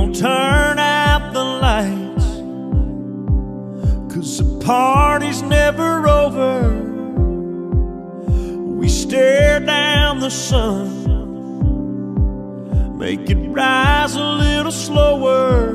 don't turn out the lights, 'cause the party's never over. We stare down the sun, make it rise a little slower.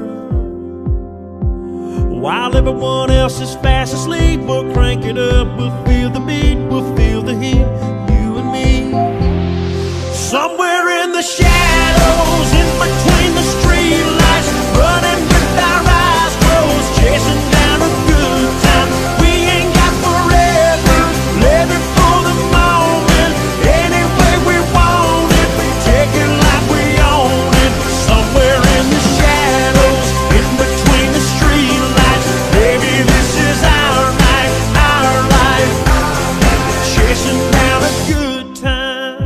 While everyone else is fast asleep, we'll crank it up, we'll feel the beat, we'll feel the heat, you and me. Somewhere in the shadows, in between the street lights, running with our eyes closed, chasing down a good time. We ain't got forever, living for the moment, any way we want it, take it like we own it. Somewhere in the shadows, in between the street lights, baby, this is our night, our life, chasing down a good time.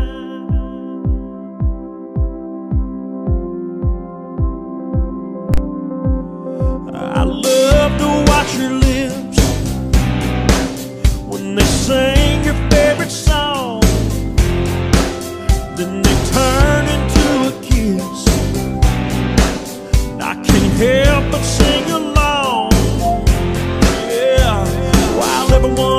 I love to watch your lips when they sing your favorite song, then they turn into a kiss. I can't help but sing along, yeah, while everyone